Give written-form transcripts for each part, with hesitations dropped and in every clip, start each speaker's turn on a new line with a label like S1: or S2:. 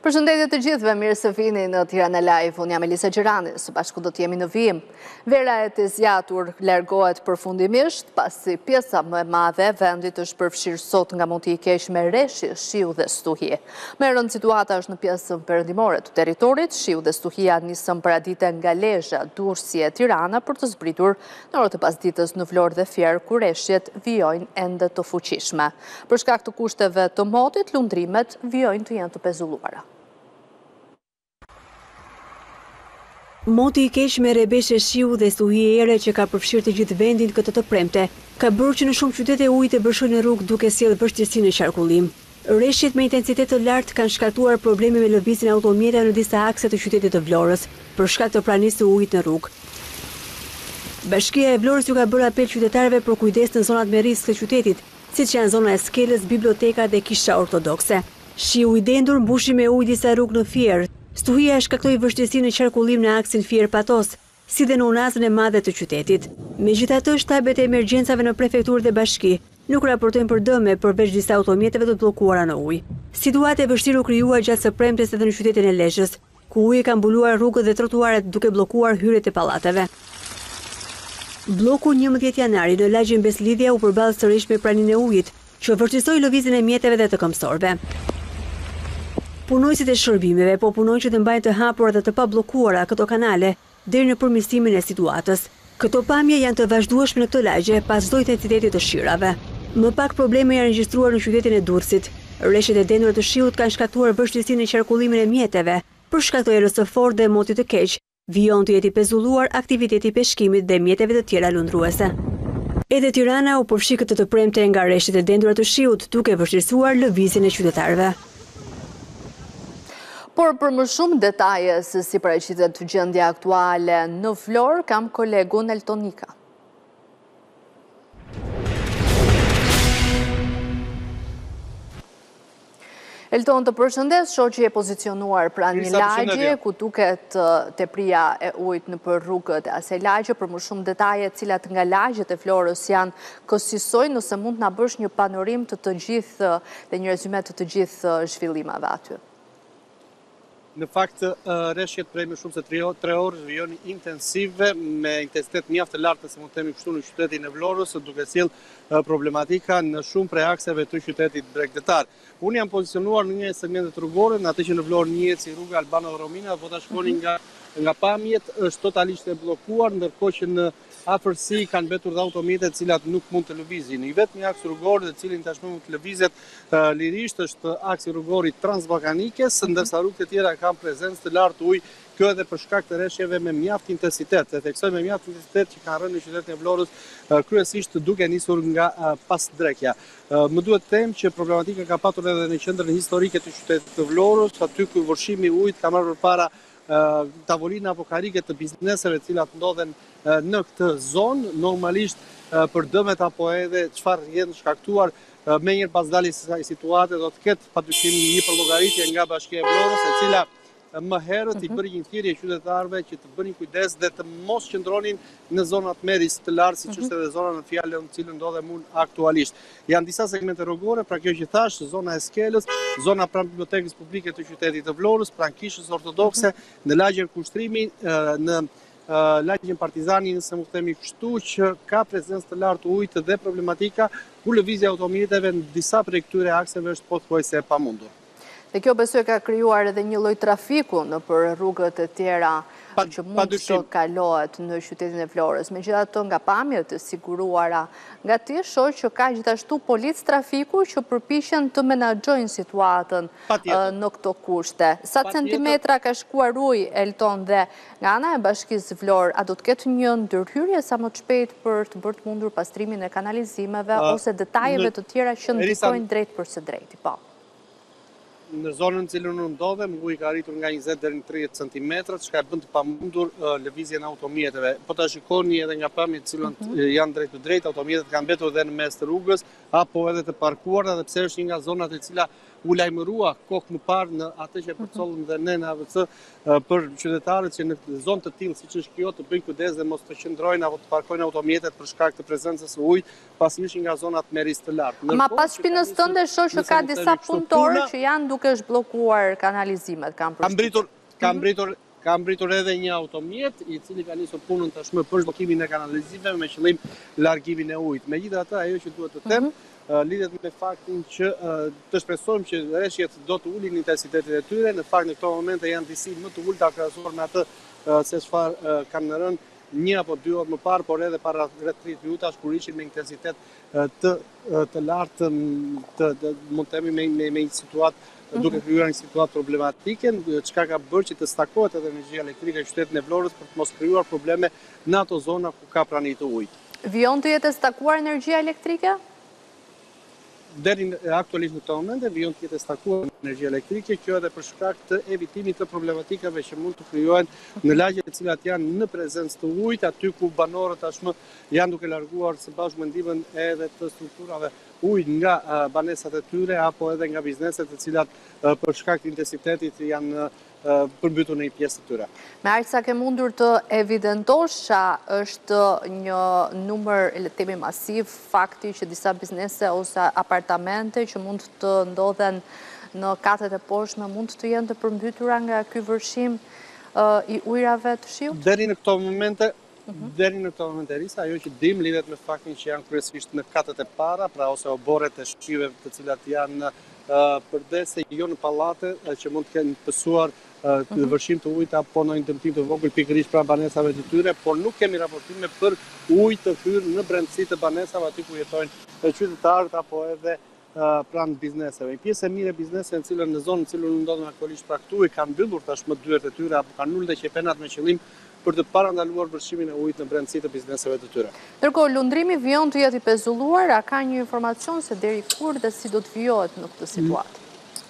S1: Përshëndetje të gjithëve, mirë se vini në Tirana Live. Unë jam Elisa Gjerani, së bashku do t'jemi në vijim. Vera e të zjatur largohet përfundimisht, pasi pjesa më e madhe vendit është përfshirë sot nga mund t'i kesh me reshje, shiu dhe stuhie. Më e rëndë situata është në pjesën perëndimore të teritorit, shiu dhe stuhia nisën paradite nga Lezhë, Durrësi e Tirana për të zbritur në orët e pasdites në Vlorë dhe Fier, ku reshjet vijojnë ende të fuqishme. Për shkak të kushteve të motit, lundrimet vijojnë të jenë të pezulluara.
S2: Moti i keq me rebeshe shiu dhe stuhie ere që ka përfshirë të gjithë vendin këtë të premte, ka bërë që në shumë qytete ujë të bërshojnë në rrugë duke sjellë vështirësi në qarkullim. Rreshjet me intensitet të lartë kanë shkaktuar probleme me lëvizjen e automjeteve në disa akse të qytetit të Vlorës, për shkak të pranisë të ujit në rrugë. Bashkia e Vlorës ju ka bërë apel qytetarëve për kujdes në zonat me risk të qytetit, siç janë zona e Skelës, biblioteka dhe kisha ortodokse. Shiu i dendur mbushi me ujë disa rrugë në Fier. Stuhia e shkaktoi vështirësi në qarkullim në aksin Fier-Patos, si dhe në unazën e madhe të qytetit. Megjithatë, shtabet e emergjencave në prefekturë dhe bashki nuk raportojnë për dëme përveç disa automjeteve të bllokuara në ujë. Situatë e vështirë u krijuar gjatë së premtes edhe në qytetin e Lezhës, ku uji ka mbuluar rrugët dhe trotuaret duke bllokuar hyrjet e pallateve. Bloku 11 janari në lagjen Beslidhja u përball sërish me praninë e ujit, që vërtetësoi lëvizjen e mjeteve dhe të këmbësorëve. Punojësit e shërbimeve po punojnë që të mbajnë të hapura dhe të pabllokuara këto kanale deri në përmirësimin e situatës. Këto pamje janë të vazhdueshme në këtë lagje pas çdo intensiteti të shirave. Më pak probleme janë regjistruar në qytetin e Durrësit. Rreshjet e dendura të shiut kanë shkaktuar vështirësi në qarkullimin e mjeteve, për shkak të erës së fortë dhe motit të keq. Vijon të jetë i pezulluar aktiviteti i peshkimit dhe mjeteve të tjera lundruese. Edhe Tirana u përfshi këtë të premte nga rreshjet e dendura të shiut, duke vështirësuar lëvizjen e qytetarëve.
S1: Por për më shumë detaje se si paraqitet gjendja aktuale në Vlorë, kam kolegun Eltonika. Elton, të përshëndes, shoqi e pozicionuar pranë një lagje, ku duket tepria e ujit në për rrugët e asaj lagje, për më shumë detaje cilat nga lagjet e Vlorës janë kësaj, nëse mund na bësh një panorim të gjithë dhe një rezume të gjithë zhvillimave aty.
S3: Në fakt, rreshjet prej më shumë se 3 orë vijojnë intensive me intensitet mjaft të lartë, se mund të themi kështu, në qytetin e Vlorës, duke sjellë problematika në shumë prej akseve të qytetit bregdetar. Unë jam pozicionuar në një segment rrugore, në atë që në Vlorë njihet si rruga Albano Romina, po ta shkoni nga pamjet është totalisht e bllokuar, ndërkohë që në afërsi kanë mbetur dhe automjete të cilat nuk mund të lëvizin. I vetmi aks rrugor dhe cilin tashmë mund të lëvizet lirisht është aksi rrugori Transballkanikës, ndërsa rrugët e tjera kanë prezencë të lartë ujë, kjo edhe për shkak të rreshjeve me mjaft intensitet. E theksoj me mjaft intensitet që kanë rënë në qytetin e Vlorës, kryesisht duke nisur nga pasdrekja. Më duhet të them që problematika ka patur edhe në qendrën historike të qytetit të Vlorës, aty ku vërshimi i ujit ka marrë përpara tavolina apo karige të bizneseve të cilat ndodhen në këtë zonë, normalisht për dëmet apo edhe çfarë jenë shkaktuar me njërë pas daljes së situate do të ketë padyshim një përllogaritje nga Bashkia e Vlorës, e cila më herët i bëri një thirrje qytetarëve që të bënin kujdes dhe të mos qëndronin në zonat me risk të lartë, siç është edhe zona në fjalë në cilën ndodhem unë aktualisht. Janë disa segmente rrugore, pra kjo që thash, zona e Skelës, zona pranë bibliotekës publike të qytetit të Vlorës, pranë kishës ortodokse, në lagjen Kushtrimi, në lagjen Partizani, nëse mund të themi kështu, që ka prezencë të lartë ujit dhe problematika ku lëvizja automjeteve në disa prej këtyre akseve është pothuajse e pamundur.
S1: Dhe kjo besoj ka krijuar edhe një lloj trafiku në për rrugët e tjera që mund të kalohet në qytetin e Vlorës. Megjithatë, nga pamjet e siguruara nga ti, shoh që ka gjithashtu policë trafiku që përpiqen të menaxhojnë situatën në këto kushte. Sa centimetra ka shkuar uji, Elton, dhe nga ana e Bashkisë Vlorë, a do të ketë një ndërhyrje sa më të shpejt për të bërë të mundur pastrimin e kanalizimeve ose detajeve të tjera që ndikojnë drejt për së drejti? Po.
S3: Në zonën në cilën unë ndodhem, uji ka arritur nga 20 deri në 30 cm, çka e bën të pamundur lëvizjen e automjeteve. Po ta shikoni edhe nga pamjet të cilën janë drejt për drejt, automjetet kanë mbetur edhe në mes të rrugës apo edhe të parkuara, dhe pse është një nga zonat e cila u lajmërua kokë më parë në atë që përcollëm dhe ne në AVC për qytetarët që në zonë të tillë siç është kjo të bëjnë kujdes dhe mos të qëndrojnë apo të parkojnë automjetet për shkak të prezencës së ujit, pasi ishin nga zonat me risk të lartë.
S1: Ma pas shpinës tënde shoh që ka disa punëtorë që janë duke zhbllokuar kanalizimet,
S3: Ka mbritur edhe një automjet i cili ka nisur punën tashmë për zhbllokimin e kanalizimeve me qëllim largimin e ujit. Megjithatë, ajo që duhet të them lidhet me faktin që të shpresojmë që rreshjet do të ulin intensitetin e tyre. Në fakt në këto momente janë disi më të ulta krahasuar me atë se çfarë kanë rënë 1 apo 2 orë më parë, por edhe para rreth 30 minutash kur ishin me intensitet të lartë, mund të themi me një situatë duke krijuar një situatë problematike, çka ka bërë që të stakohet edhe energjia elektrike në qytetin e Vlorës për të mos krijuar probleme në ato zona ku ka prani të ujit.
S1: Vijon të jetë stakuar energjia elektrike?
S3: Deri aktualisht në këto momente vijon të jetë stakuar energjia elektrike, kjo edhe për shkak të evitimit të problematikave që mund të krijohen në lagje të cilat janë në prezencë të ujit, aty ku banorët tashmë janë duke larguar së bashku me ndihmën edhe të strukturave ujit nga banesat e tyre apo edhe nga bizneset të cilat për shkak të intensitetit janë përmbytur në një pjesë të tyre.
S1: Me aq sa ke mundur të evidentosh që është një numër le të themi masiv fakti që disa biznese ose apartamente që mund të ndodhen në katet e poshtme mund të jenë të përmbytura nga ky vërshim i ujrave të shiut?
S3: Deri në këto momente Risa, ajo që dim lidhet me faktin që janë kryesisht në katët e para, pra ose oborret e shtëpive të cilat janë përdese jo në pallate që mund të kenë pësuar të vërshim të ujit apo në një dëmtim të vogël pikërisht pranë banesave të tyre, por nuk kemi raportime për ujë të hyrë në brendësi të banesave aty ku jetojnë qytetarët apo edhe pranë bizneseve. Një pjesë e mirë e bizneseve në cilën në zonën në cilën ndodhen aktualisht pra këtu kanë mbyllur tashmë dyert e tyre apo kanë ulë qepenat me qëllim për të parandaluar vërshimin e ujit në brendësi të bizneseve të tyre.
S1: Ndërkohë, lundrimi vijon të jetë i pezulluar, a ka një informacion se deri kur dhe si do të vijohet në këtë situatë?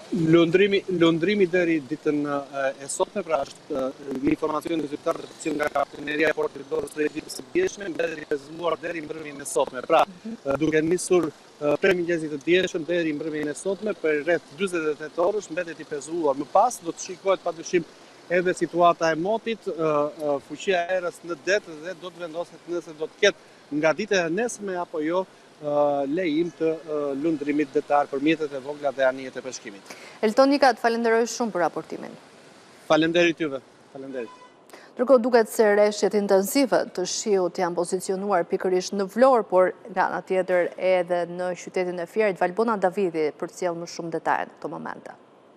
S3: Lundrimi deri ditën e sotme, pra është një informacion të zyrtar të cilën nga Kapitaneria e Portit të Dorës së ditës së djeshme, mbetët i pezulluar deri mbrëmjen e sotme. Pra, duke nisur prej mëngjesit të djeshëm deri mbrëmjen e sotme për rreth 48 orësh mbetet i pezulluar. Më pas do të shikohet padyshim edhe situata e motit, fuqia e erës në det dhe do të vendoset nëse do të ketë nga ditët e nesme apo jo lejim të lundrimit detar për mjetet e vogla dhe anijet e peshkimit.
S1: Elton Nika, të falenderoj shumë për raportimin.
S3: Falenderit juve. Falenderit.
S1: Ndërkohë duket se rreshjet intensive të shiut janë pozicionuar pikërisht në Vlorë, por nga ana tjetër edhe në qytetin e Fierit. Valbona Davidi përcjell më shumë detaje në këto momente.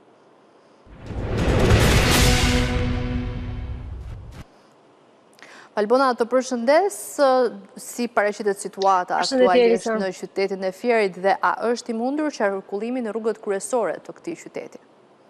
S1: Valbona, të përshëndes, si paraqitet situata aktualisht në qytetin e Fierit dhe a është i mundur qarkullimi në rrugët kryesore të këtij qyteti?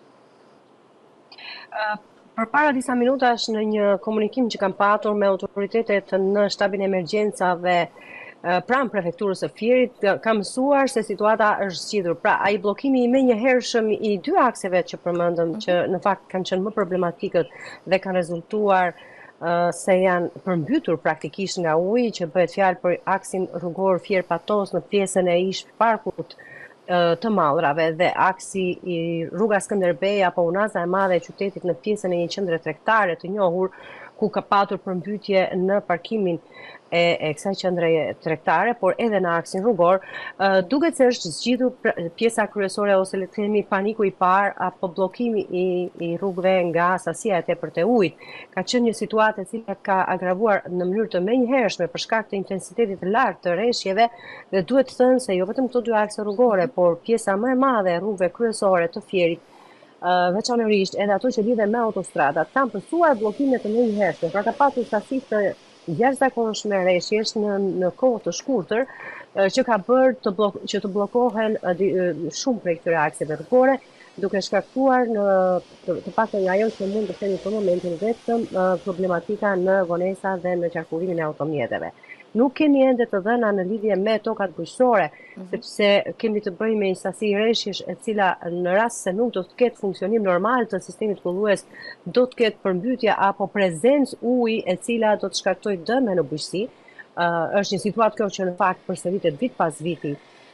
S4: Përpara disa minutash në një komunikim që kam patur me autoritetet në shtabin e emergjencave pranë prefekturës së Fierit, kam mësuar se situata është zgjidhur. Pra, ai bllokimi i menjëhershëm i 2 akseve që përmendëm, që në fakt kanë qenë më problematikët dhe kanë rezultuar se janë përmbytur praktikisht nga uji, që bëhet fjalë për aksin rrugor Fier-Patos në pjesën e ish parkut të Mallrave dhe aksi i rruga Skënderbej apo Unaza e Madhe e qytetit në pjesën e një qendre tregtare të njohur ku ka patur përmbytje në parkimin e kësaj qendre tregtare, por edhe në aksin rrugor, duket se është zgjidhur pjesa kryesore ose le të themi paniku i parë apo bllokimi i rrugëve nga sasia e tepërt e ujit. Ka qenë një situatë e cila ka agravuar në mënyrë të menjëhershme për shkak të intensitetit të lartë të rreshjeve dhe duhet të thënë se jo vetëm këto 2 akse rrugore, por pjesa më e madhe e rrugëve kryesore të Fierit, veçanërisht edhe ato që lidhen me autostradat, kanë pësuar bllokime të menjëhershme. Pra ka pasur sasi të jashtëzakonshme rreshjesh në kohë të shkurtër që ka bërë që të bllokohen shumë prej këtyre akseve rrugore, duke shkaktuar të paktën ajo që mund të themi për momentin vetëm problematika në vonesa dhe në qarkullimin e automjeteve. Nuk kemi ende të dhëna në lidhje me tokat bujqësore, sepse kemi të bëjmë me një sasi rreshjesh e cila në rast se nuk do të ketë funksionim normal të sistemit kullues, do të ketë përmbytje apo prezencë uji e cila do të shkaktojë dëme në bujqësi. Është një situatë kjo që në fakt përsëritet vit pas viti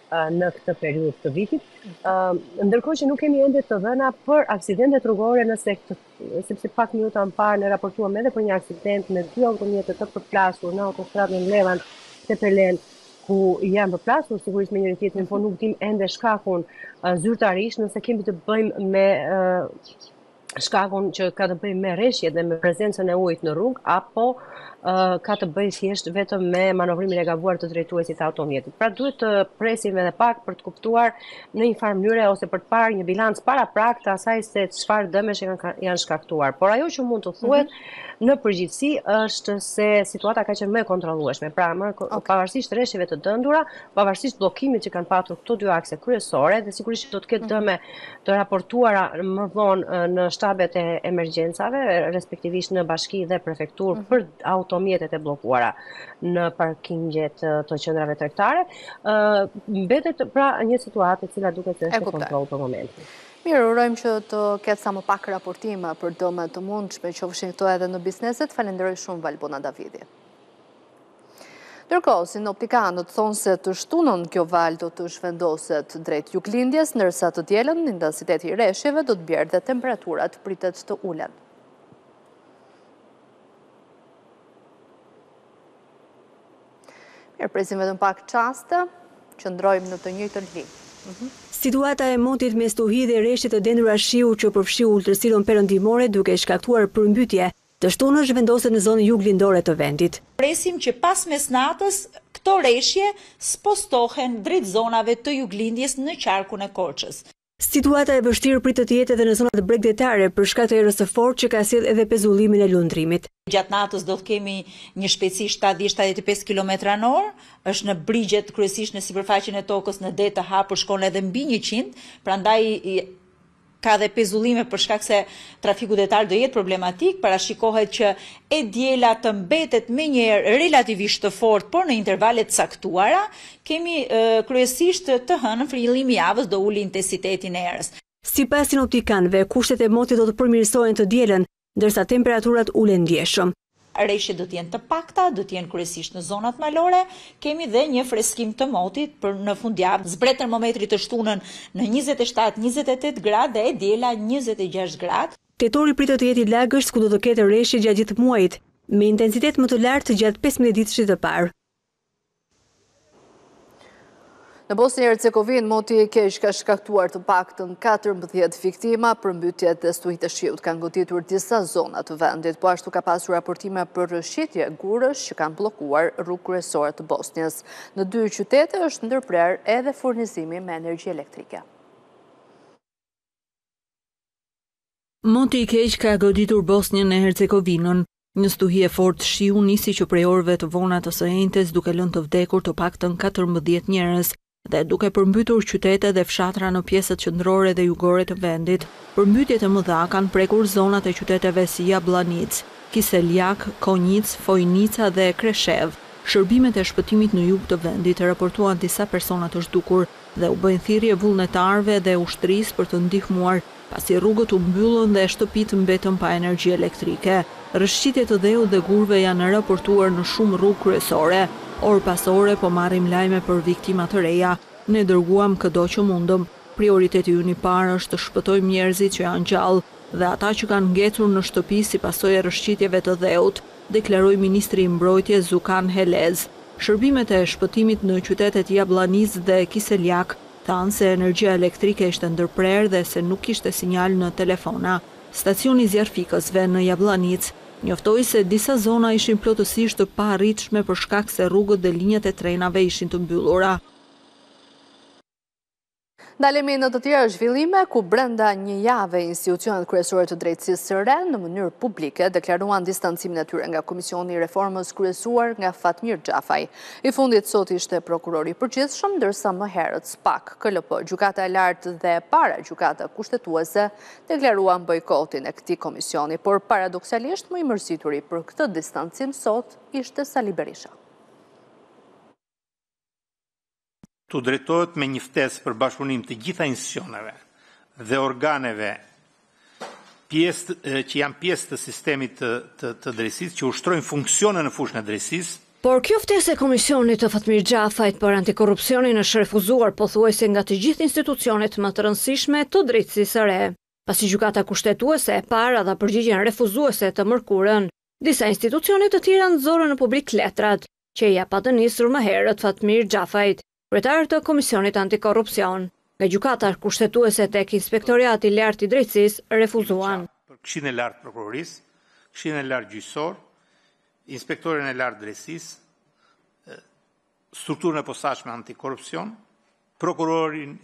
S4: në këtë periudhë të vitit. Ndërkohë që nuk kemi ende të dhëna për aksidentet rrugore, sepse pak minuta më parë ne raportuam edhe për një aksident me 2 automjete të përplasur në autostradën Levan Tepelen, ku janë përplasur sigurisht me njëri tjetrin, por nuk dim ende shkakun zyrtarisht, nëse kemi të bëjmë me shkakun që ka të bëjë me rreshjet dhe me prezencën e ujit në rrugë, apo ka të bëjë thjesht vetëm me manovrimin e gabuar të drejtuesit të automjetit. Pra duhet të presim edhe pak për të kuptuar në një farë mënyre ose për të parë një bilanc paraprak të asaj se çfarë dëmesh janë shkaktuar. Por ajo që mund të thuhet në përgjithësi është se situata ka qenë më e kontrollueshme. Pra, pavarësisht rreshjeve të dëndura, pavarësisht bllokimit që kanë patur këto 2 akse kryesore, dhe sigurisht do të ketë dëme të raportuara më vonë në shtabet e emergjencave, respektivisht në bashki dhe prefektur për automjetet e bllokuara në parkingjet të qendrave tregtare, mbetet pra një situatë e cila duket se është në kontroll për momentin.
S1: Mirë, urojmë që të ketë sa më pak raportime për dëme të mundshme, qofshin këto edhe në bizneset. Falenderoj shumë Valbona Davidi. Ndërkohë, sinoptikanët thonë se të shtunën kjo val do të zhvendoset drejt juglindjes, ndërsa të dielën intensiteti i rreshjeve do të bjerë dhe temperaturat pritet të ulen. Mirë, presim vetëm pak qaste, qëndrojmë në të njëjtën linjë.
S2: Situata e motit me stuhi dhe rreshtet të dendura shiu që përfshiu ultërsiron perëndimore duke shkaktuar përmbytje, të shtunën zhvendoset në zonën juglindore të vendit.
S5: Presim që pas mesnatës këto rreshje spostohen drejt zonave të juglindjes në qarkun e Korçës.
S2: Situata e vështirë pritet të jetë edhe në zonat bregdetare për shkak të erës së fortë që ka sjellë edhe pezullimin e lundrimit.
S5: Gjatë natës do të kemi një shpejtësi 70-75 km/h, është në brigjet kryesisht në sipërfaqen e tokës, në det të hapur shkon edhe mbi 100, prandaj ka dhe pezullime për shkak se trafiku detar do jetë problematik. Parashikohet që e diela të mbetet menjëherë relativisht të fortë, por në intervale të caktuara. Kemi kryesisht të hënën frillimi i javës do uli intensitetin e erës.
S2: Sipas sinoptikanëve, kushtet e motit do të përmirësohen të dielën, ndërsa temperaturat ulen ndjeshëm.
S5: Rreshtet do të jenë të pakta, do të jenë kryesisht në zonat malore. Kemi dhe një freskim të motit për në fundjavë. Zbret termometri të shtunën në 27-28 gradë dhe e diela 26 gradë.
S2: Tetori pritet të jetë i lagësht ku do të ketë rreshje gjatë gjithë muajit, me intensitet më të lartë gjatë 15 ditësh të parë.
S1: Në Bosnjë e Hercegovinë, moti i keq ka shkaktuar të paktën 14 viktima, përmbytjet dhe stuhit të shiut kanë goditur disa zona të vendit, po ashtu ka pasur raportime për rrëshqitje gurësh që kanë bllokuar rrugë kryesore të Bosnjës. Në 2 qytete është ndërprer edhe furnizimi me energji elektrike.
S6: Moti i keq ka goditur Bosnjën e Hercegovinën. Një stuhi e fortë shiu nisi që prej orëve të vona të së enjtes duke lënë të vdekur të paktën 14 njerëz dhe duke përmbytur qytete dhe fshatra në pjesët qendrore dhe jugore të vendit. Përmbytjet e mëdha kanë prekur zonat e qyteteve si Jablanic, Kiseljak, Konjic, Fojnica dhe Kreshev. Shërbimet e shpëtimit në jug të vendit raportuan disa persona të zhdukur dhe u bëjnë thirrje vullnetarëve dhe ushtrisë për të ndihmuar, pasi rrugët u mbyllën dhe shtëpitë mbetën pa energji elektrike. Rrëshqitje të dheut dhe gurve janë raportuar në shumë rrugë kryesore. Orë pas ore po marrim lajme për viktima të reja. Ne dërguam këdo që mundëm. Prioriteti ynë i parë është të shpëtojmë njerëzit që janë gjallë dhe ata që kanë ngecur në shtëpi si pasojë e rrëshqitjeve të dheut, deklaroi ministri i mbrojtjes Zukan Helez. Shërbimet e shpëtimit në qytetet Jablanic dhe Kiseljak thanë se energjia elektrike ishte ndërprer dhe se nuk kishte sinjal në telefona. Stacioni zjarfikësve në Jablanic njoftoi se disa zona ishin plotësisht të paarritshme për shkak se rrugët dhe linjat e trenave ishin të mbyllura.
S1: Ndalemi në të tjera zhvillime, ku brenda një jave institucionet kryesore të drejtësisë së re në mënyrë publike deklaruan distancimin e tyre nga Komisioni i Reformës kryesuar nga Fatmir Xhafaj. I fundit sot ishte prokurori i përgjithshëm, ndërsa më herët SPAK, KLP, Gjykata e Lartë dhe para Gjykata Kushtetuese deklaruan bojkotin e këtij komisioni, por paradoksalisht më i mërzituri për këtë distancim sot ishte Sali Berisha.
S7: Të drejtohet me një ftesë për bashkëpunim të gjitha institucioneve dhe organeve që janë pjesë të sistemit të drejtësisë, që ushtrojnë funksione në fushën e drejtësisë.
S2: Por kjo ftesë e Komisionit të Fatmir Xhafajt për antikorrupsionin është refuzuar pothuajse nga të gjithë institucionet më të rëndësishme të drejtësisë së re. Pasi gjykata kushtetuese e para dha përgjigjen refuzuese të mërkurën, disa institucione të tjera nxorën në publik letrat që ja pa të nisur më herët Fatmir Xhafajt, kryetar të Komisionit Antikorrupsion. Nga gjykata kushtetuese tek Inspektoriati i Lartë i Drejtësisë refuzuan.
S7: Për Këshillin e Lartë Prokurorisë, Këshillin e Lartë Gjyqësor, Inspektorin e Lartë Drejtësisë, strukturën e posaçme antikorrupsion, Prokurorinë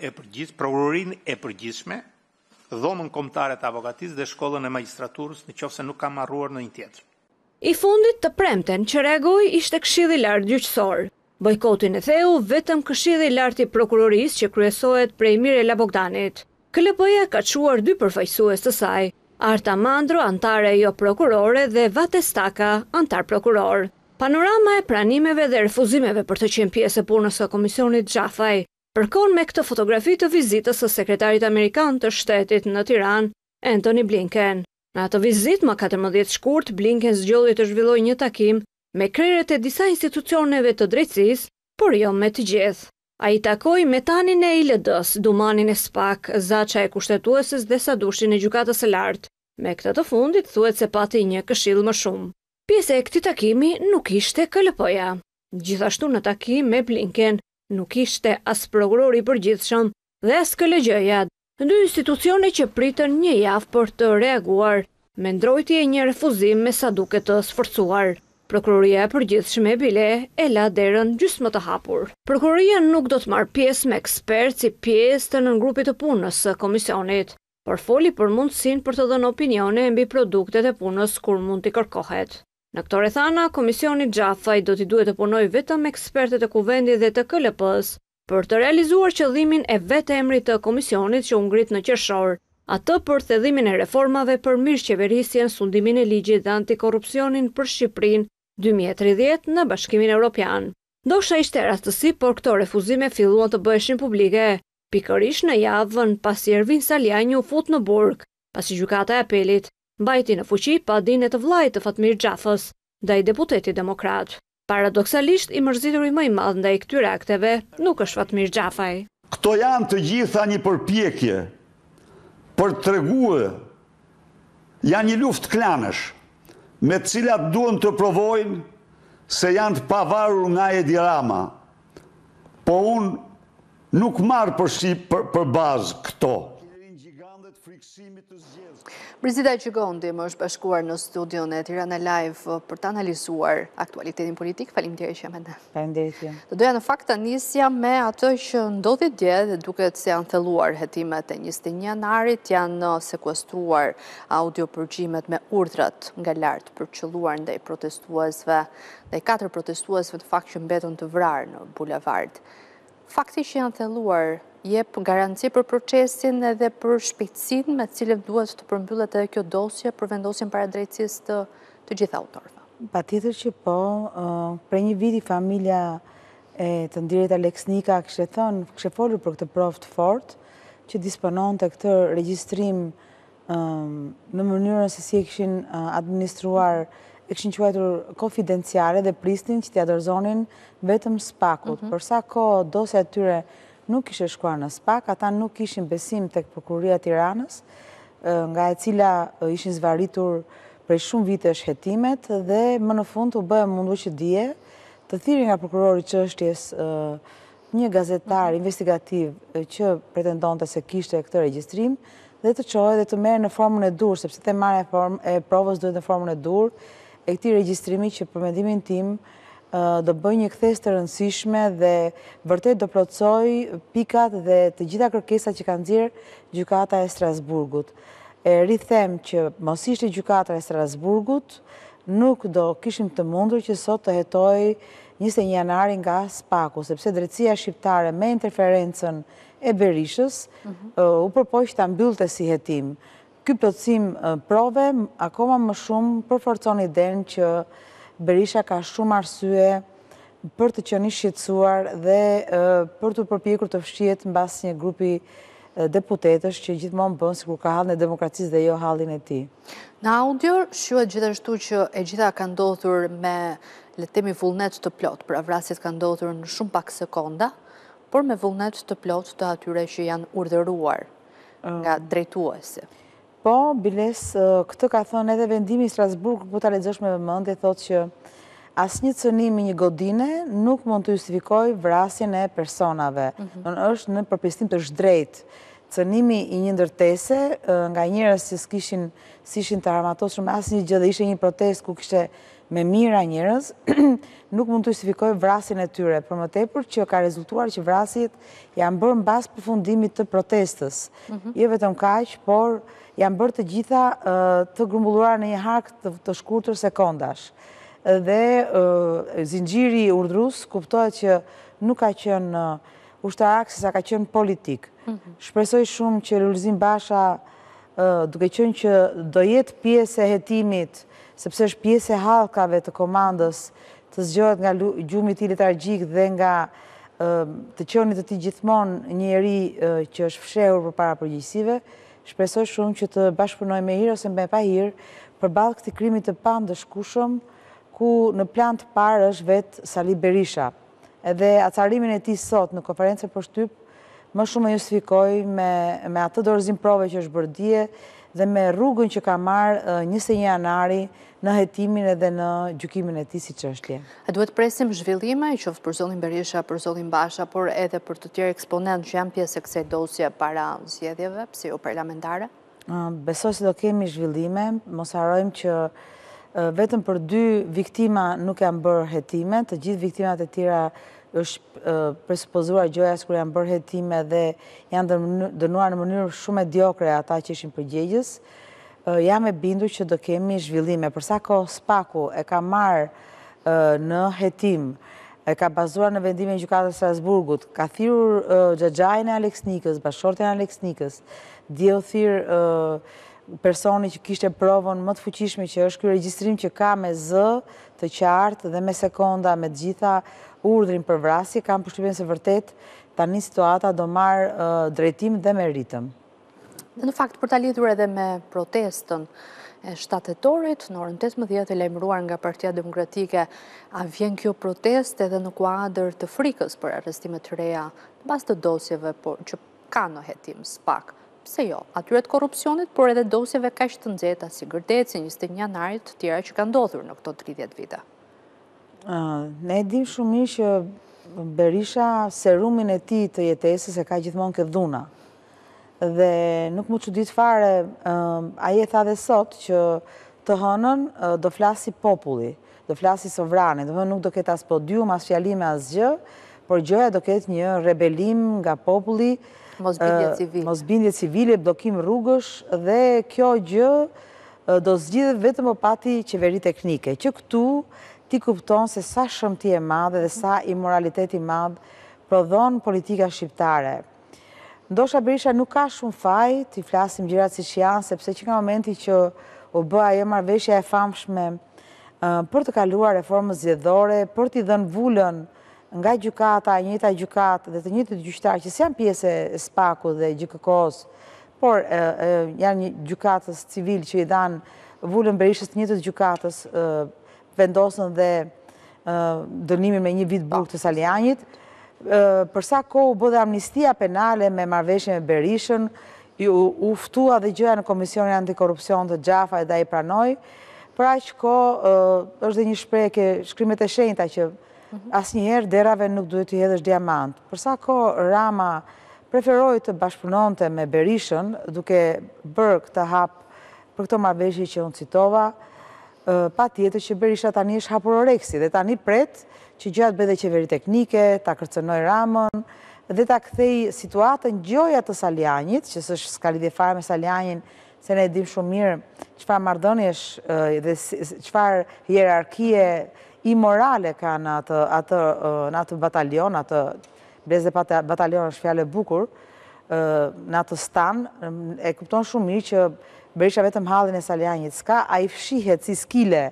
S7: e përgjithshme, dhomën kombëtare të avokatisë dhe shkollën e magjistraturës, nëse nuk kam harruar ndonjë tjetër.
S2: I fundit të premten që reagoi ishte Këshilli i Lartë Gjyqësor. Bojkotin e theu vetëm Këshilli i Lartë i Prokurorisë që kryesohet prej Mirela Bogdanit. KLP-ja ka çuar 2 përfaqësues të saj, Arta Mandro, antare jo prokurore, dhe Vate Staka, antar prokuror. Panorama e pranimeve dhe refuzimeve për të qenë pjesë e punës së Komisionit Xhafaj përkon me këtë fotografi të vizitës së sekretarit amerikan të shtetit në Tiranë, Antony Blinken. Në atë vizitë më 14 shkurt, Blinken zgjodhi të zhvillojë një takim me krerët e disa institucioneve të drejtësisë, por jo me të gjithë. Ai takoi Metanin e ILD-s, Dumanin e SPAK, Zaça e kushtetueses dhe Sadushin e gjykatës së lartë. Me këtë të fundit thuhet se pati një këshill më shumë. Pjesë e këtij takimi nuk ishte KLP-ja. Gjithashtu në takim me Blinken nuk ishte as prokurori i përgjithshëm dhe as KLG-ja, 2 institucione që pritën një javë për të reaguar me ndrojtje e një refuzim me sa duket të sforcuar. Prokuroria e përgjithshme e bile e la derën gjysmë të hapur. Prokuroria nuk do të marrë pjesë me ekspertë si pjesë të nëngrupit të punës së komisionit, por foli për mundësinë për të dhënë opinione mbi produktet e punës kur mund t'i kërkohet. Në këto rrethana, Komisioni Xhafaj do t'i duhet të punojë vetëm ekspertët e kuvendit dhe të KLP-s për të realizuar qëllimin e vetë emrit të komisionit që u ngrit në qershor, atë për thedhimin e reformave për mirëqeverisjen, sundimin e ligjit dhe antikorrupsionin për Shqipërinë 2030 në Bashkimin Evropian. Ndoshta ishte rastësi, por këto refuzime filluan të bëheshin publike, pikërisht në javën pasi Ervin Saliani u fut në burg, pasi gjykata e apelit mbajti në fuqi padinë të vllajt të Fatmir Xhafës, ndaj deputetit demokrat. Paradoksalisht, i mërzituri më i madh ndaj këtyre akteve nuk është Fatmir Xhafaj.
S8: Këto janë të gjitha një përpjekje për të treguar, janë një luftë klanësh, me të cilat duhen të provojnë se janë të pavarur nga Edi Rama. Po unë nuk marrë për bazë këto.
S1: Brizida Gjigondi më është bashkuar në studion e Tirana Live për të analizuar aktualitetin politik. Faleminderit që jam me ne.
S9: Faleminderit.
S1: Do doja në fakt të nisja me atë që ndodhi dje dhe duket se janë thelluar hetimet e 21 janarit, janë sekuestruar audiopërgjimet me urdhrat nga lart për qelluar ndaj protestuesve, ndaj 4 protestuesve të fakt që mbetën të vrarë në bulevard. Fakti që janë thelluar jep garanci për procesin edhe për shpejtësinë me cilën duhet të përmbyllet edhe kjo dosje për vendosjen para drejtësisë të gjitha autorëve.
S9: Patjetër që po, prej një viti familja e të ndirit Alex Nika kishte folur për këtë provë të fortë që dispononte këtë regjistrim në mënyrën se si e kishin administruar, e kishin quajtur konfidenciale dhe prisnin që t'i dorëzonin vetëm SPAK-ut. Për sa kohë dosja e tyre nuk ishe shkuar në SPAK, ata nuk ishin besim tek Prokuroria e Tiranës, nga e cila ishin zvarritur prej shumë vitesh hetimet dhe më në fund u bë mundur që dje të thirrë nga prokurori i çështjes një gazetar investigativ që pretendonte se kishte këtë regjistrim dhe të çohej dhe të merret në formën e dur, sepse marrja e provës duhet në formën e dur e këtij regjistrimi që për mendimin tim do bëj një kthes të rëndësishme dhe vërtet do plotësoj pikat dhe të gjitha kërkesat që ka nxjerr gjykata e Strasburgut. E rithem që mos ishte gjykata e Strasburgut, nuk do kishim të mundur që sot të hetoj 21 janari nga SPAK-u, sepse drejtësia shqiptare me interferencën e Berishës u përpoq ta mbyllte si hetim. Ky plotësim prove akoma më shumë përforcon idenë që Berisha ka shumë arsye për të qenë i shqetësuar dhe për të përpjekur të fshihet mbas një grupi deputetësh që gjithmonë bën sikur ka hallin e demokracisë dhe jo hallin e tij.
S1: Në audio shuhet gjithashtu që e gjitha ka ndodhur me le të themi vullnet të plot, pra vrasjet kanë ndodhur në shumë pak sekonda, por me vullnet të plot të atyre që janë urdhëruar nga drejtuesi.
S9: Po, biles, këtë ka thënë edhe vendimi i Strasburg, po ta lexosh me vëmendje, thotë që asnjë cënim i një godine nuk mund të justifikojë vrasjen e personave. Është në përpjestim të zhdrejtë. Cënimi i një ndërtese nga njerëz që s'ishin të armatosur me asnjë gjë dhe ishte një protestë ku kishte me mira njerëz, nuk mund të justifikojë vrasjen e tyre, për më tepër që ka rezultuar që vrasjet janë bërë mbas përfundimit të protestës. Jo vetëm kaq, por janë bërë të gjitha të grumbulluara në një hark të shkurtër sekondash. Dhe zinxhiri urdhrues kuptohet që nuk ka qenë ushtarak, sesa ka qenë politik. Shpresoj shumë që Lulzim Basha, duke qenë që do jetë pjesë e hetimit, sepse është pjesë e hallkave të komandës, të zgjohet nga gjumi i tij letargjik dhe nga të qenit të tij gjithmonë një njerëz që është fshehur përpara përgjegjësive. Shpresoj shumë që të bashkëpunojmë me hir ose me pa hir përballë këtij krimi të pandëshkueshëm, ku në plan të parë është vetë Sali Berisha. Edhe acarimin e tij sot në konferencën për shtyp më shumë e justifikoj me atë dorëzim prove që është bërë dje dhe me rrugën që ka marrë 21 janari në hetimin edhe në gjykimin e tij si çështje.
S1: A duhet presim zhvillime, qoftë për zollin Berisha, për zollin Basha, por edhe për të tjerë eksponentë që janë pjesë e kësaj dosje para zgjedhjeve, si jo parlamentare?
S9: Besoj se do kemi zhvillime, mos harrojmë që vetëm për 2 viktima nuk janë bërë hetime, të gjithë viktimat e tjera është presupozuar gjojas kur janë bërë hetime dhe janë dënuar në mënyrë shumë mediokre ata që ishin përgjegjës. Jam e bindur që do kemi zhvillime. Për sa kohë Spaku e ka marrë në hetim, e ka bazuar në vendimin e gjykatës së Strasburgut, ka thirrur xhaxhain e Aleksnikës, bashkëshorten e Aleksnikës, dje u thirr personi që kishte provën më të fuqishme që është ky regjistrim që ka me zë të qartë dhe me sekonda me të gjitha urdhrin për vrasje, kam përshtypjen se vërtet tani situata do marrë drejtim dhe me ritëm.
S1: Në fakt, për ta lidhur edhe me protestën e 7 tetorit, në orën 18 e lajmëruar nga Partia Demokratike, a vjen kjo protestë edhe në kuadër të frikës për arrestimet të reja pas të dosjeve që ka në hetim SPAK? Pse jo, atyre të korrupsionit, por edhe dosjeve kaq të nxehta si Gërdeci, 21 janarit, të tjera që kanë ndodhur në këto 30 vite.
S9: Ne dim shumë mirë që Berisha serumin e tij të jetesës e ka gjithmonë këtë dhuna. Dhe nuk më çudit fare, ai e tha dhe sot që të hënën do flasi populli, do flasi sovrani, do nuk do ketë as podium, as fjalime, as gjë, por gjëja do ketë një rebelim nga populli, mosbindje civile, bllokim rrugësh dhe kjo gjë do zgjidhet vetëm o pati qeveri teknike, që këtu ti kupton se sa shëmtie e madhe dhe sa imoraliteti i madh prodhon politika shqiptare. Ndoshta Berisha nuk ka shumë faj t'i flasim gjërat siç janë, sepse që nga momenti që u bë ajo marrëveshja e famshme për të kaluar reformën zgjedhore, për t'i dhënë vulën nga gjykata, e njëjta gjykatë dhe të njëjtët gjyqtarë që janë pjesë e SPAK-ut dhe GKK-s, por janë gjykatës civil që i dhanë vulën Berishës të njëjtës gjykatës, vendosën dhe dënimin me 1 vit burg të Salianit. Për sa kohë u bë dhe amnistia penale me marrëveshjen me Berishën, u ftua dhe gjëja në Komisionin Antikorrupsion të Xhafaj dhe ai pranoi. Për aq kohë është dhe një shprehje, shkrimet e shenjta që asnjëherë derave nuk duhet t'i hedhësh diamant. Për sa kohë Rama preferoi të bashkëpunonte me Berishën, duke bërë këtë hap për këto marrëveshje që unë citova, patjetër që Berisha tani është hapur oreksi dhe tani pret që gjërat bëjë dhe qeveri teknike, ta kërcënoj Ramën dhe ta kthej situatën gjoja të Salianit, që s'ka lidhje fare me Salianin, se ne dim shumë mirë çfarë marrëdhëniesh dhe çfarë hierarkie imorale ka në atë batalion, atë breze batalion është fjalë e bukur, në atë stan, e kupton shumë mirë që Berisha vetëm hallin e Salianit s'ka, ai fshihet si skile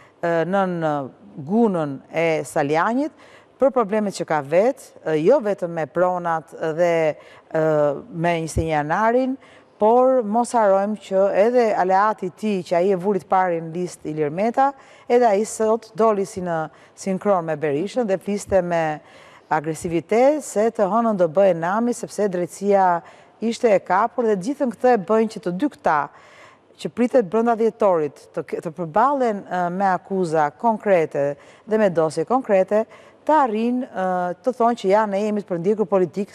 S9: në gunën e Salianit për problemet që ka vetë, jo vetëm me pronat dhe me 21 janarin, por mos harrojmë që edhe aleati ti që ai e vurit pari në listë Ilir Meta, edhe ai sot doli si në sinkron me Berishën dhe fliste me agresivitet se të hënën do bëhe nami sepse drejtësia ishte e kapur dhe gjithën këtë e bëjnë që të dy këta që pritet brenda dhjetorit të përballen me akuza konkrete dhe me dosje konkrete, të arrin të thonë që ja ne jemi të përndjekur politikë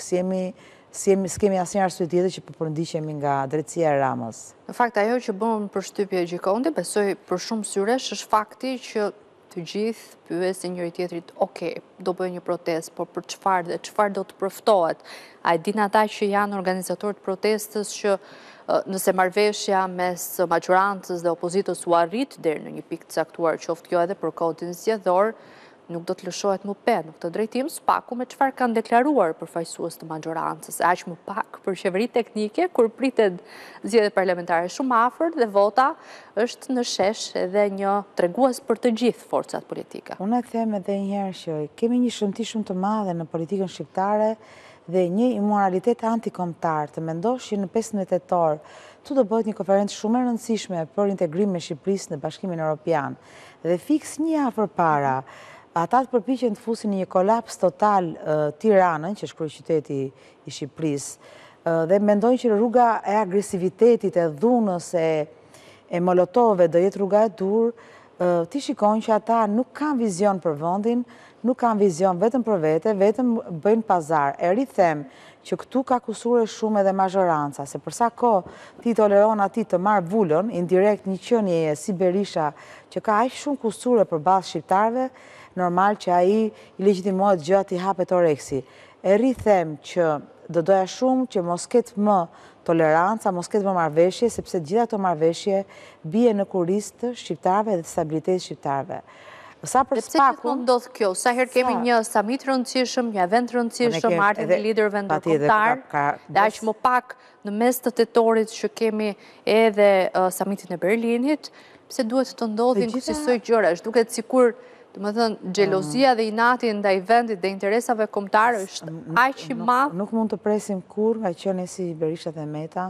S9: s'kemi asnjë arsye tjetër që po përndiqemi nga drejtësia e Ramës.
S1: Në fakt ajo që bën përshtypje Gjikondi, besoj për shumë syresh është fakti që të gjithë pyesin njëri tjetrit, okay, do bëjë një protestë, por për çfarë dhe çfarë do të përftohet? A e din ata që janë organizatorët e protestës që nëse marrëveshja mes majorancës dhe opozitës u arrit deri në një pikë të caktuar, qoftë kjo edhe për kodin zgjedhor, nuk do të lëshohet më pe në këtë drejtim, spaku me çfarë kanë deklaruar përfaqësues të majorancës, aq më pak për qeveri teknike, kur pritet zgjedhje parlamentare shumë afër dhe vota është në shesh edhe një tregues për të gjithë forcat politike.
S9: Unë e them edhe një herë që kemi një shëmtim shumë të madhe në politikën shqiptare dhe një imoralitet antikombëtar. Të mendosh që në 15 tetor tu do bëhet një konferencë shumë e rëndësishme për integrimin e Shqipërisë në Bashkimin Evropian dhe fiks një javë përpara ata të përpiqen të fusin një kolaps total Tiranën, që është kryeqyteti i Shqipërisë, dhe mendojnë që rruga e agresivitetit, e dhunës, e molotovëve do jetë rruga e dur, ti shikojnë që ata nuk kanë vizion për vendin, nuk kanë vizion vetëm për vete, vetëm bëjnë pazar. E rrithem që këtu ka kusure shumë edhe majoranca, se përsa ti toleron ati të marrë vullën, indirekt një qënjeje si Berisha, që ka aq shumë kusure për bazë shqiptarve, normal që ai i legjitimohet gjë ati hapet oreksi. E rrithem që do doja shumë që mos ketë më toleranca, mos ketë më marrëveshje, sepse gjitha ato marrëveshje bie në kurrizë të shqiptarëve dhe të stabilitetit shqiptarëve. Sa për spakun
S1: ndodh kjo, sa herë kemi një samit rëndësishëm, një event rëndësishëm, marrëdhënie me liderëve ndërkombëtar, dhe aq më pak në mes të tetorit që kemi edhe samitin e Berlinit, pse duhet të ndodhin kësaj gjëra? Është duket sikur domethënë xhelozia dhe inati ndaj vendit dhe interesave kombëtare është aq i madh.
S9: Nuk mund të presim kurrë nga qeniesi Berisha dhe Meta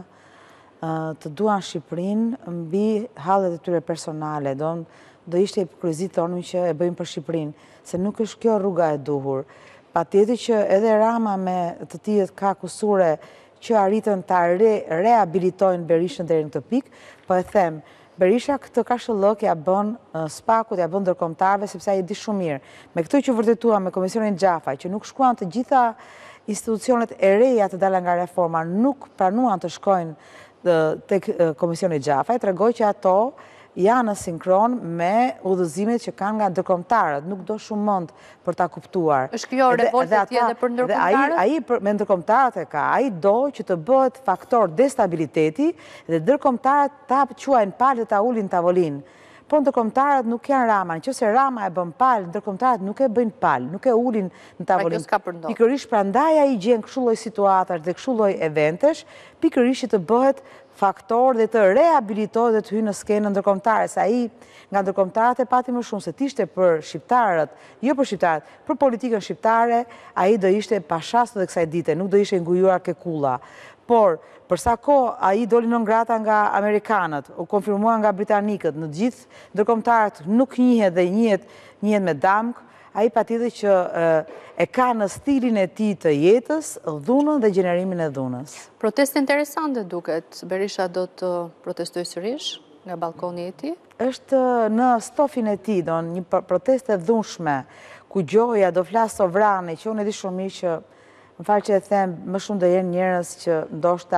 S9: të duan Shqipërinë mbi hallet e tyre personale. Do ishte hipokrizi tonë që e bëjmë për Shqipërinë, se nuk është kjo rruga e duhur. Patjetër që edhe Rama me të tillët ka kusure që arritën ta rehabilitojnë Berishën deri në këtë pikë, po e them, Berisha këtë kashëllok ja bën spakut, ja bën ndërkombëtarëve sepse ai di shumë mirë. Me këtë që vërtetua me Komisionin Xhafaj, që nuk shkuan të gjitha institucionet e reja të dala nga reforma, nuk pranuan të shkojnë tek Komisioni Xhafaj, tregoj që ato janë në sinkron me udhëzimet që kanë nga ndërkombëtarët, nuk do shumë mend për ta kuptuar.
S1: Është kjo revoltë tjetër për ndërkombëtarët?
S9: Ai me ndërkombëtarët e ka, ai do që të bëhet faktor destabiliteti dhe ndërkombëtarët ta quajnë palë dhe ta ulin tavolinë. Po ndërkombëtarët nuk janë Rama, nëse Rama e bën palë, ndërkombëtarët nuk e bëjnë palë, nuk e ulin në tavolinë. Pikërisht prandaj ai gjen kështu lloj situatash dhe kështu lloj eventesh, pikërisht që të bëhet faktor dhe të rehabilitohet dhe të hyjë në skenën ndërkombëtare, se ai nga ndërkombëtarët e pati më shumë se t'ishte për shqiptarët, jo për shqiptarët, për politikën shqiptare, ai do ishte pashastë dhe kësaj dite, nuk do ishte ngujuar ke kulla. Por përsa kohë ai doli në ngrata nga amerikanët, u konfirmua nga britanikët, në gjithë ndërkombëtarët nuk njihet dhe njihet me damk, ai patjetër që e ka në stilin e tij të jetës dhunën dhe gjenerimin e dhunës.
S1: Protestë interesante duket. Berisha do të protestojë sërish nga balkoni i tij?
S9: Është në stofin e tij, një protestë e dhunshme, ku gjoja do flas sovrani, që unë e di shumë mirë që më falë që e them, më shumë do jenë njerëz që ndoshta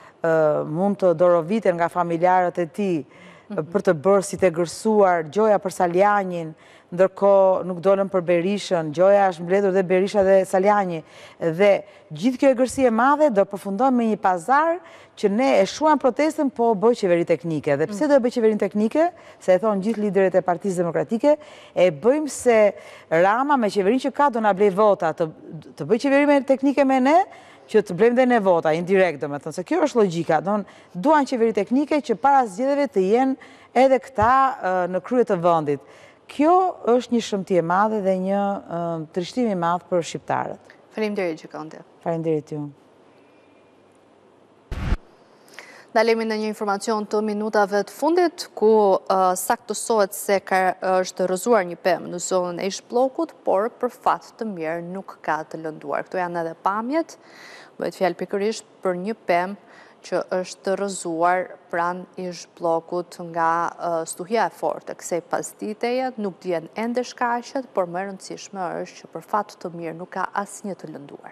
S9: mund të doroviten nga familjarët e tij për të bërë si të gërsuar, gjoja për Saljanin, ndërkohë nuk dolën për Berishën, gjoja është mbledhur dhe Berisha dhe Saljani, dhe gjithë kjo gërsi e madhe do përfundon me një pazar që ne e shuam protestën, po bëj qeveri teknike. Dhe pse do e bëj qeverin teknike, se e thonë gjithë liderët e Partisë Demokratike, e bëjmë se Rama me qeverin që ka do na blej vota, të bëj qeveri teknike me ne, që të blejmë dhe ne vota, indirekt do me thënë, se kjo është logjika, duan qeveri teknike që para zgjedhjeve të jenë edhe këta në krye të vendit. Kjo është një shëmtie madhe dhe një trishtim i madh për shqiptarët.
S1: Faleminderit Gjikondi.
S9: Faleminderit ju.
S1: Dalemi në një informacion të minutave të fundit, ku saktësohet se është rrëzuar një pemë në zonën e ish-bllokut, por për fat të mirë nuk ka të lënduar. Këto janë edhe pamjet, bëhet fjalë pikërisht për një pemë që është rrëzuar pranë ish-bllokut nga stuhia e fortë e kësaj pastiteje. Nuk dihen ende shkaqet, por më e rëndësishme është që për fat të mirë nuk ka asnjë të lënduar.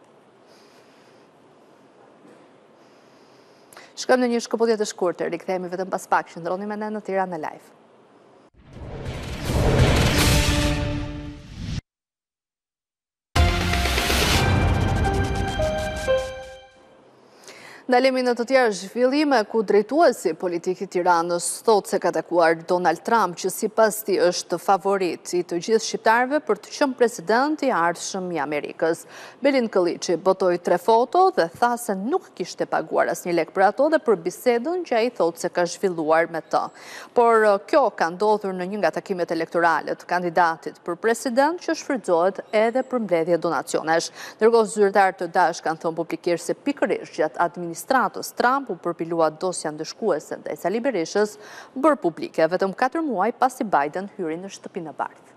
S1: Shkojmë në një shkëputje të shkurtër, rikthehemi vetëm pas pak, qëndroni me ne në Tirana Live. Ndalemi në të tjerë zhvillime ku drejtuesi politik i Tiranës thotë se ka takuar Donald Trump, që sipas tij është favorit i të gjithë shqiptarëve për të qenë president i ardhshëm i Amerikës. Belin Kolliçi botoi 3 foto dhe tha se nuk kishte paguar asnjë lek për ato dhe për bisedën që ai thotë se ka zhvilluar me të. Por kjo ka ndodhur në një nga takimet elektorale të kandidatit për president që shfrytëzohet edhe për mbledhje donacionesh. Ndërkohë zyrtarë të Dash kanë thënë publikisht se pikërisht gjatë administratës Trump u përpilua dosja ndëshkuese ndaj Sali Berishës bërë publike vetëm 4 muaj pasi Biden hyri në shtëpinë e bardhë.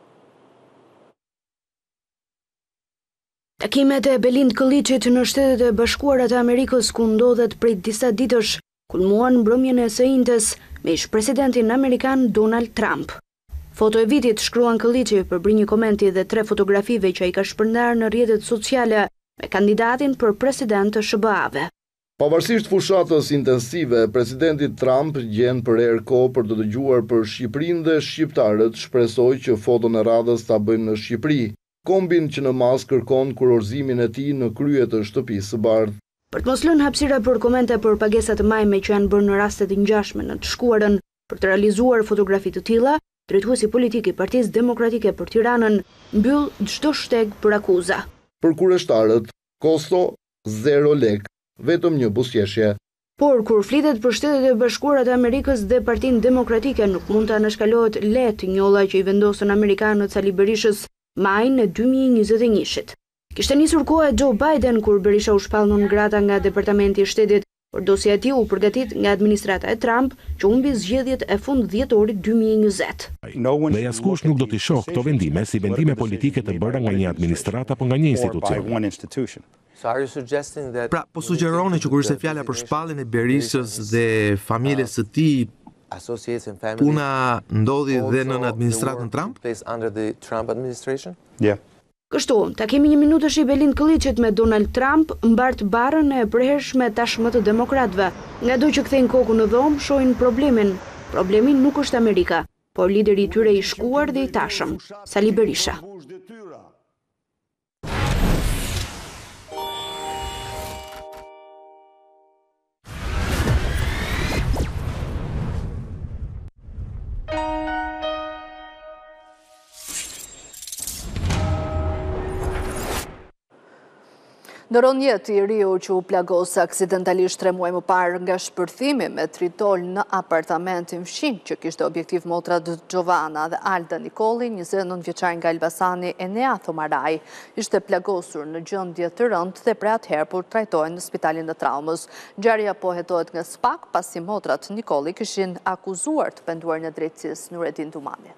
S2: Takimet e Belind Kolliçit në Shtetet e Bashkuara të Amerikës, ku ndodhet prej disa ditësh, kulmuan mbrëmjen e së njëjtës me ish-presidentin amerikan Donald Trump. Foto e vitit, shkruan Kolliçi përbërë një komenti dhe 3 fotografive që ai ka shpërndarë në rrjetet sociale me kandidatin për president të SBA-ve.
S10: Pavarësisht fushatës intensive, presidenti Trump gjen për herë kohë për të dëgjuar për Shqipërinë dhe shqiptarët shpresoi që foton e radhës ta bëjnë në Shqipëri, kombin që në mas kërkon kurorzimin e tij në krye të shtëpisë së bardhë.
S2: Për të mos lënë hapësira për komente për pagesa të majme që janë bërë në raste të ngjashme në të shkuarën për të realizuar fotografi të tilla, drejtuesi politik i Partisë Demokratike për Tiranën mbyll çdo shteg për akuza.
S10: Për kurështarët, kosto 0 lek. Vetëm një buzëqeshje.
S2: Por kur flitet për Shtetet e Bashkuara të Amerikës dhe Partinë Demokratike, nuk mund të anashkalohet lehtë njolla që i vendosën amerikanët Sali Berishës majin e 2021-shit. Kishte nisur koha e Joe Biden kur Berisha u shpall non grata nga Departamenti i Shtetit, por dosja e tij u përgatit nga administrata e Trump, që humbi zgjedhjet e fund dhjetorit 2020.
S11: Dhe askush nuk do t'i shoh këto vendime si vendime politike të bëra nga një administratë apo nga një institucion.
S12: Pra, po sugjeroni që kur ishte fjala për shpalljen e Berishës dhe familjes së tij, puna ndodhi dhe në administratën Trump?
S2: Kështu, takimi 1 minutësh i Belind Kolliçit me Donald Trump mbart barrën e përhershme tashmë të demokratëve. Ngado që kthejnë kokën në dhomë, shohin problemin. Problemi nuk është Amerika, por lideri i tyre i shkuar dhe i tashëm, Sali Berisha.
S1: Ndëron jetë i riu që u plagos aksidentalisht 3 muaj më parë nga shpërthimi me tritol në apartamentin fshin që kishte objektiv motrat Giovanna dhe Alda Nikoli, 29 vjeçar nga Elbasani, Enea Thomaraj, ishte plagosur në gjendje të rëndë dhe për atëherë po trajtohen në spitalin e traumës. Ngjarja po hetohet nga SPAK pasi motrat Nikoli kishin akuzuar të penduar në drejtësisë Nurettin Dumani.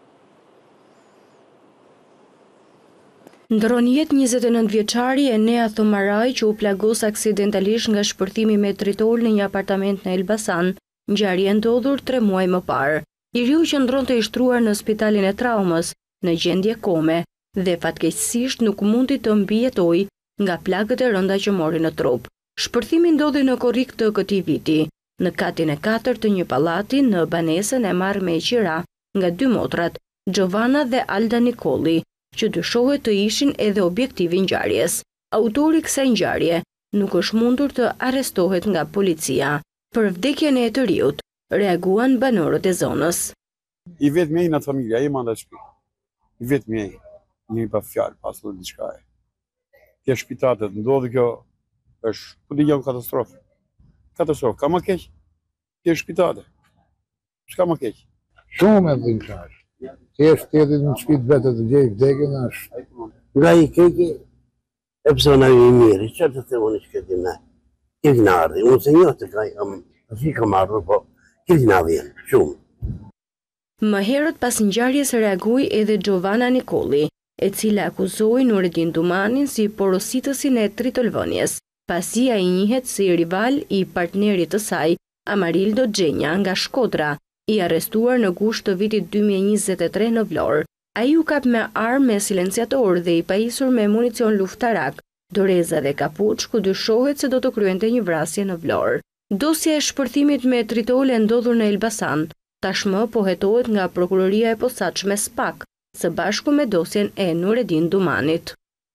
S13: Ndëron jetë 29 vjeçari Enea Thomaraj që u plagos aksidentalisht nga shpërthimi me tritol në një apartament në Elbasan, ngjarje ndodhur 3 muaj më parë. I riu qëndronte i shtruar në spitalin e traumës, në gjendje kome, dhe fatkeqësisht nuk mundi të mbijetojë nga plagët e rënda që mori në trup. Shpërthimi ndodhi në korrik të këtij viti, në katin e 4 të një pallati në banesën e marrë me qira nga 2 motrat, Giovanna dhe Alda Nikoli, që dyshohet të ishin edhe objektivi ngjarjes. Autori kësaj ngjarje nuk është mundur të arrestohet nga policia. Për vdekjen e të riut, reaguan banorët e zonës.
S14: I vetmi ai në familja, ai manda shtëpi. I vetmi ai, një pa fjalë, pas të diçka. Kjo shpitalet ndodhi kjo është po di një katastrofë. Katastrofë, ka më keq? Kjo shpitalet. S'ka më keq.
S15: Shumë e dhimbshme. Thjesht tjetër në shtëpi vetë të gjej vdekjen është. Nga i keqi e pse na i mirë, çfarë të themoni që këti më.
S16: Kirtinari, unë se një të kam marrë, po Kirtinari shumë.
S13: Më herët pas ngjarjes reagoi edhe Giovanna Nikoli, e cila akuzoi Nureddin Dumanin si porositësin e tritolvënies, pasi ai njihet si rival i partnerit të saj, Amarildo Gjenja nga Shkodra, i arrestuar në gusht të vitit 2023 në Vlorë. Ai u kap me armë me silenciator dhe i pajisur me municion luftarak, doreza dhe kapuç, ku dyshohet se do të kryente një vrasje në Vlorë. Dosja e shpërthimit me tritole ndodhur në Elbasan tashmë po hetohet nga prokuroria e posaçme SPAK, së bashku me dosjen e Nureddin Dumanit.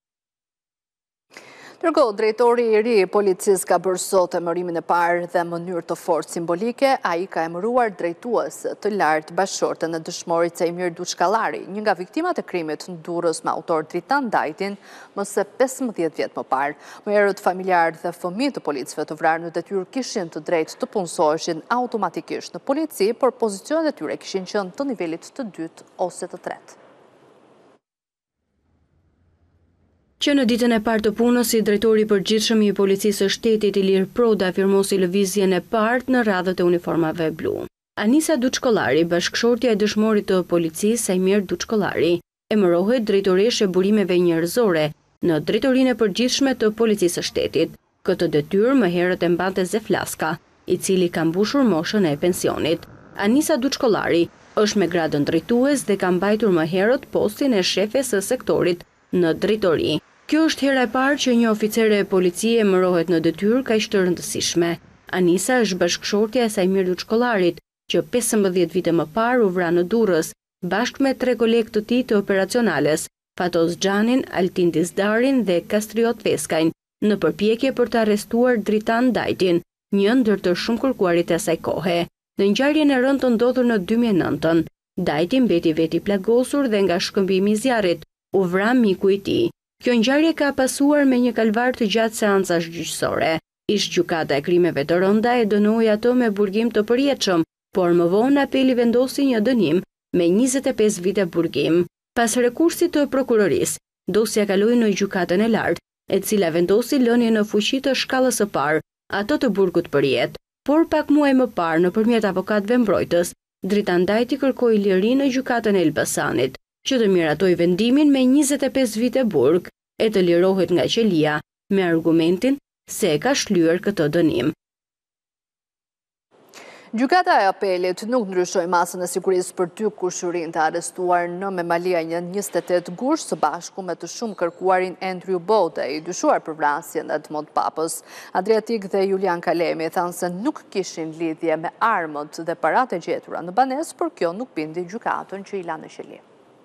S1: Ndërkohë, drejtori i ri i policisë ka bërë sot emërimin e parë dhe mënyrë të fortë simbolike, ai ka emëruar drejtues të lartë bashkëshorten e dëshmorit Sejmir Duçkallari, një nga viktimat e krimit në Durrës me autor Dritan Dajtin, më se 15 vjet më parë. Më herët familjarë dhe fëmijë të policëve të vrarë në detyrë kishin të drejtë të punësoheshin automatikisht në polici, por pozicionet e tyre kishin qenë të nivelit të dytë ose të tretë.
S13: Që në ditën e parë të punës, si drejtori i përgjithshëm i policisë së shtetit Ilir Proda afirmosi lëvizjen e parë në radhët e uniformave blu. Anisa Duçkollari, bashkëshortja e dëshmorit të policisë Sejmir Duçkollari, emërohet drejtoreshe burimeve njerëzore në drejtorinë e përgjithshme të policisë së shtetit. Këtë detyrë më herët e mbante Zeflaska, i cili ka mbushur moshën e pensionit. Anisa Duçkollari është me gradën drejtues dhe ka mbajtur më herët postin e shefes së sektorit në drejtori. Kjo është hera e parë që një oficere e policie emërohet në detyrë kaq të rëndësishme. Anisa është bashkëshortja e Sejmir Duçkollarit, që 15 vite më parë u vra në Durrës, bashkë me 3 kolegë të tij të operacionales, Fatos Xhanin, Altin Dizdarin dhe Kastriot Veskajn, në përpjekje për të arrestuar Dritan Dajtin, një ndër të shumë kërkuarit e asaj kohe. Në ngjarjen e rëndë të ndodhur në 2009, Dajti mbeti veti plagosur dhe nga shkëmbimi i zjarrit u vra miku i tij. Kjo ngjarje ka pasuar me një kalvar të gjatë seancash gjyqësore. Ish-gjykata e krimeve të rënda e dënoi atë me burgim të përjetshëm, por më vonë apeli vendosi një dënim me 25 vite burgim. Pas rekursit të prokurorisë, dosja kaloi në gjykatën e lartë, e cila vendosi lënien në fuqi të shkallës së parë, ato të burgut përjet. Por pak muaj më parë, nëpërmjet avokatëve mbrojtës, Dritan Dajti kërkoi liri në gjykatën e Elbasanit, që të miratoj vendimin me 25 vite burg e të lirohet nga qelia me argumentin se e ka shlyer këtë dënim.
S1: Gjykata e apelit nuk ndryshoi masën e sigurisë për 2 kushërin të arrestuar në Memalia 28 gusht së bashku me të shumë kërkuarin Andrew Bode, i dyshuar për vrasjen e Edmond Papës. Adriatik dhe Julian Kalemi thanë se nuk kishin lidhje me armët dhe paratë e gjetura në banesë, por kjo nuk bindi gjykatën që i la në qeli.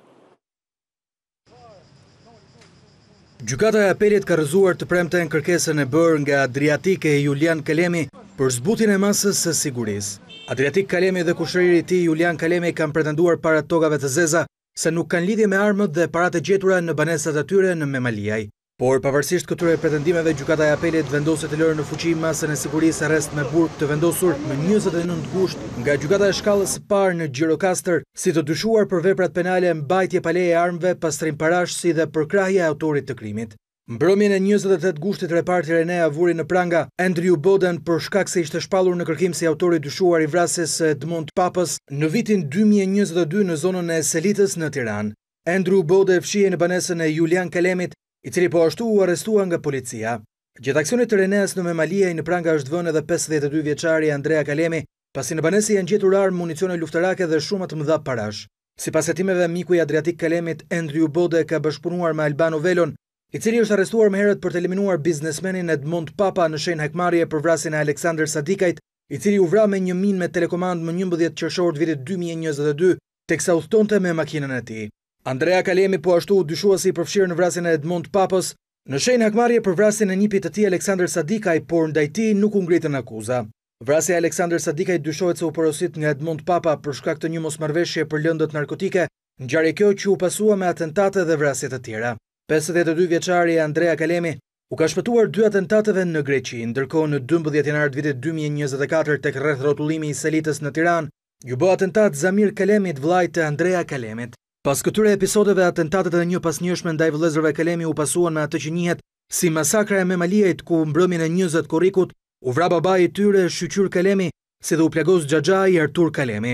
S17: Gjykata e apelit ka rrëzuar të premten kërkesën e bërë nga Adriatik e Julian Kalemi për zbutjen e masës së sigurisë. Adriatik Kalemi dhe kushëriri i tij Julian Kalemi kanë pretenduar para tokave të zeza se nuk kanë lidhje me armët dhe paratë e gjetura në banesat e tyre në Memaliaj. Por pavarësisht këtyre pretendimeve, gjykata e apelit vendosi të lërë në fuqi masën e sigurisë arrest me burg të vendosur në 29 gusht nga gjykata e shkallës së parë në Gjirokastër, si të dyshuar për veprat penale mbajtje pa leje e armëve, pastrim parash si dhe përkrahje e autorit të krimit. Mbrëmjen e 28 gushtit reparti Renea vuri në pranga Andrew Boden për shkak se ishte shpallur në kërkim si autori dyshuar i vrasjes së Edmond Papës në vitin 2022 në zonën e Selitës në Tiranë. Andrew Bode fshihej në banesën e Julian Kalemit, i cili po ashtu u arrestua nga policia. Gjatë aksionit të Reneas në Memaliaj në pranga është vënë edhe 52 vjeçari Andrea Kalemi, pasi në banesë janë gjetur armë, municione luftarake dhe shumë të mëdha parash. Sipas hetimeve, miku i Adriatik Kalemit, Andrew Bode, ka bashkëpunuar me Albano Velon, i cili është arrestuar më herët për të eliminuar biznesmenin Edmond Papa në shenjë hakmarrje për vrasjen e Alexander Sadikajt, i cili u vra me një minë me telekomand më 11 qershor të vitit 2022, teksa udhtonte me makinën e tij. Andrea Kalemi po ashtu dyshuesi i përfshirë në vrasjen e Edmond Papës, në shenjë hakmarrje për vrasjen e nipit të tij Alexander Sadikaj, por ndaj tij nuk u ngritën akuza. Vrasja e Alexander Sadikaj dyshohet se u porosit nga Edmond Papa për shkak të një mosmarrëveshje për lëndët narkotike, ngjarje kjo që u pasua me atentate dhe vrasje të tjera. 52 vjeçari Andrea Kalemi u ka shpëtuar 2 atentateve në Greqi, ndërkohë në 12 janar të vitit 2024 tek rreth rrotullimi i Selitës në Tiranë, ju bë atentat Zamir Kalemit, vllajt të Andrea Kalemit. Pas këtyre episodeve, atentatet e një pas njëshme ndaj vëllezërve Kalemi u pasuan me atë që njihet si masakra e Memaliajt, ku mbrëmjen e 20 korrikut U vra babai i tyre Shqyqyr Kalemi, si dhe u plagos xhaxhai Artur Kalemi.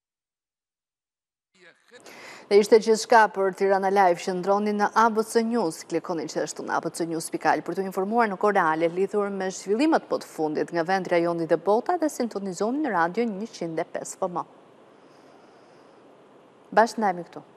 S1: Dhe ishte gjithçka për Tirana Live, qëndroni në ABC News, klikoni gjithashtu në abcnews.al për të informuar në kohë reale lidhur me zhvillimet të fundit nga vendi, rajoni dhe bota, dhe sintonizoni në radio 105 FM. Bashkë ndajmë këtu.